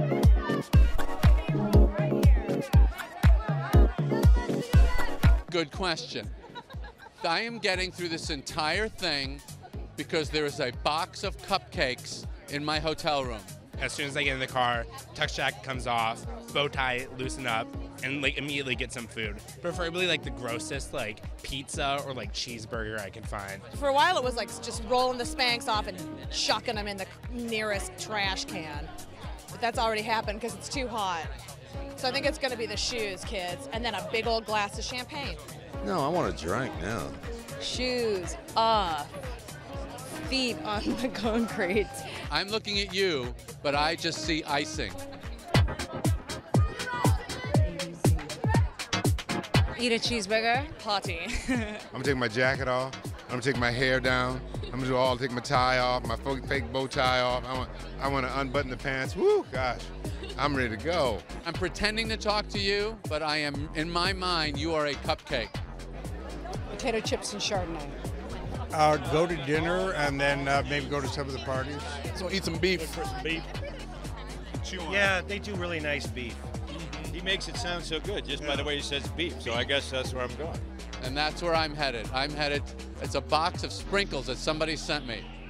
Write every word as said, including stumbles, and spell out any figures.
Good question. I am getting through this entire thing because there is a box of cupcakes in my hotel room. As soon as I get in the car, tux jacket comes off, bow tie loosen up, and like immediately get some food. Preferably like the grossest like pizza or like cheeseburger I can find. For a while it was like just rolling the Spanx off and chucking them in the nearest trash can. But that's already happened because it's too hot. So I think it's going to be the shoes, kids, and then a big old glass of champagne. No, I want a drink now. Shoes off, feet on the concrete. I'm looking at you, but I just see icing. Eat a cheeseburger. Party. I'm gonna take my jacket off. I'm gonna take my hair down. I'm gonna do all take my tie off, my fake bow tie off. I want, I want to unbutton the pants. Woo, gosh, I'm ready to go. I'm pretending to talk to you, but I am, in my mind, you are a cupcake. Potato chips and Chardonnay. Uh, go to dinner and then uh, maybe go to some of the parties. So eat some beef. For some beef. Yeah, they do really nice beef. He makes it sound so good just yeah. by the way he says beef, so I guess that's where I'm going. And that's where I'm headed. I'm headed, it's a box of sprinkles that somebody sent me.